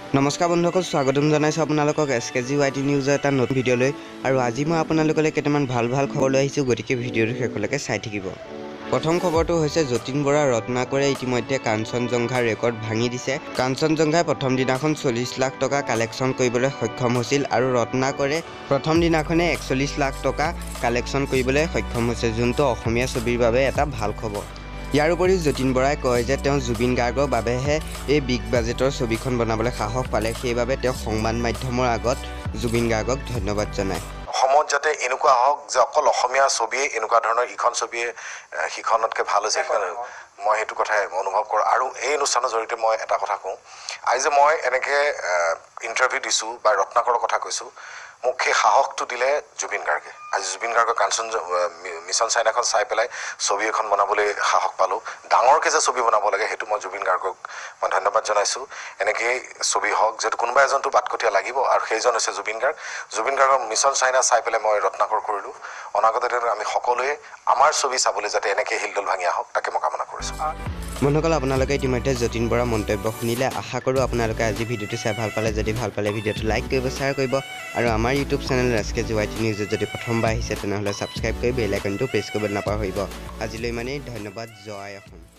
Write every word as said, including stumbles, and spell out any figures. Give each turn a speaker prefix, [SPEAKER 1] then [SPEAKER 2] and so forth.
[SPEAKER 1] নমস্কাৰ বন্ধুসকল, স্বাগতম জনাইছোঁ আপোনালোকক S K G Y T নিউজৰ এটা নতুন ভিডিঅ'লৈ। আৰু আজি মই আপোনালোকলৈ কেইটামান ভাল ভাল খবৰ লৈ আহিছোঁ, গতিকে ভিডিঅ'টো শেষলৈকে চাই থাকিব। প্ৰথম খবৰটো হৈছে যতীন বৰা ৰত্নাকৰে ইতিমধ্যে কাঞ্চনজংঘাৰ ৰেকৰ্ড ভাঙি দিছে। কাঞ্চনজংঘাই প্ৰথম দিনাখন চল্লিছ লাখ টকা কালেকশ্যন কৰিবলৈ সক্ষম হৈছিল আৰু ৰত্নাকৰে প্ৰথম দিনাখনে একচল্লিছ লাখ টকা কালেকশ্যন কৰিবলৈ সক্ষম হৈছে, যোনটো অসমীয়া ছবিৰ বাবে এটা ভাল খবৰ। ইয়াৰ উপৰিও যতীন বৰাই কয় যে তেওঁ জুবিন গাৰ্গৰ বাবেহে এই বিগ বাজেটৰ ছবিখন বনাবলৈ সাহস পালে, সেইবাবে তেওঁ সংবাদ মাধ্যমৰ আগত জুবিন গাৰ্গক ধন্যবাদ জনায়।
[SPEAKER 2] অসমত যাতে এনেকুৱা হওক যে অকল অসমীয়া ছবিয়ে এনেকুৱা ধৰণৰ ইখন ছবিয়ে সিখনতকৈ ভাল হৈছে, সিখন মই সেইটো কথাই অনুভৱ কৰোঁ। আৰু এই অনুষ্ঠানৰ জৰিয়তে মই এটা কথা কওঁ, আজি যে মই এনেকৈ ইণ্টাৰভিউ দিছোঁ বা ৰত্নাকৰৰ কথা কৈছোঁ, মোক সেই সাহসটো দিলে জুবিন গাৰ্গে। আজি জুবিন গাৰ্গৰ কাঞ্চন মিছন চাইনাখন চাই পেলাই ছবি এখন বনাবলৈ সাহস পালোঁ। ডাঙৰকৈ যে ছবি বনাব লাগে সেইটো মই জুবিন গাৰ্গক মই ধন্যবাদ জনাইছোঁ। এনেকেই ছবি হওক, যিহেতু কোনোবা এজনটো বাটকটীয়া লাগিব আৰু সেইজন হৈছে জুবিন গাৰ্গ। জুবিন গাৰ্গৰ মিছন চাইনা চাই পেলাই মই ৰত্নাকৰ কৰিলোঁ। অনাগত দিনত আমি সকলোৱে আমাৰ ছবি চাবলৈ যাতে এনেকৈ হিলদল ভাঙি আহক, তাকে মই কামনা কৰিছোঁ।
[SPEAKER 1] বন্ধুসকল, আপোনালোকে ইতিমধ্যে যতীন বৰাৰ মন্তব্য শুনিলে। আশা কৰোঁ আপোনালোকে আজি ভিডিঅ'টো চাই ভাল পালে। যদি ভাল পালে ভিডিঅ'টো লাইক কৰিব, শ্বেয়াৰ কৰিব আৰু আমাৰ YouTube channel S K G Y T নিউজত যদি প্ৰথমবাৰ আহিছে তেনেহ'লে ছাবস্ক্ৰাইব কৰি বেল আইকনটো প্ৰেছ কৰিব নাপাহৰিব। আজিলৈ ইমানেই, ধন্যবাদ। জয় অসম।